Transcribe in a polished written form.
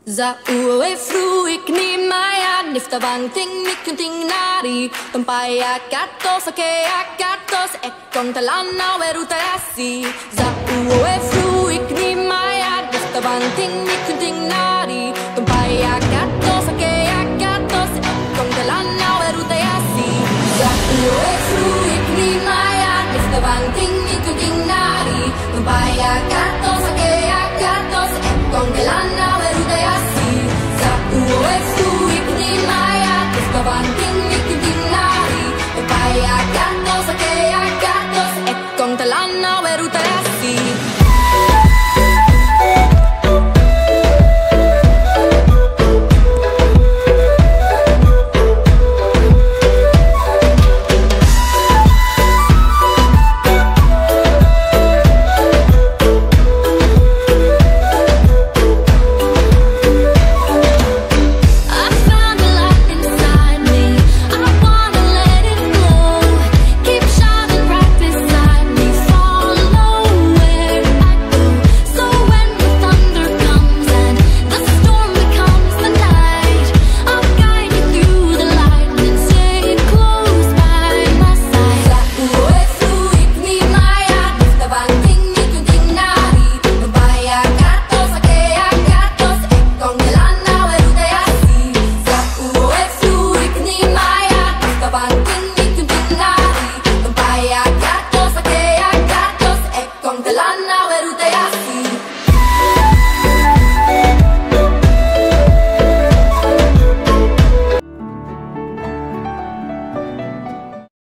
Za uwe fruik ni maya nifta banting mikunting nari Tumpaya katos ake akatos ekong talana weruta yasi Za uwe fruik ni maya nifta banting mikunting nari Tumpaya katos ake akatos ekong talana weruta yasi Za uwe fruik ni maya nifta banting mikunting nari Tumpaya katos ake akatos ekong talana weruta yasi Za uwe fruik ni maya nifta banting mikunting nari Tumpaya katos ake akatos ekong talana weruta yasi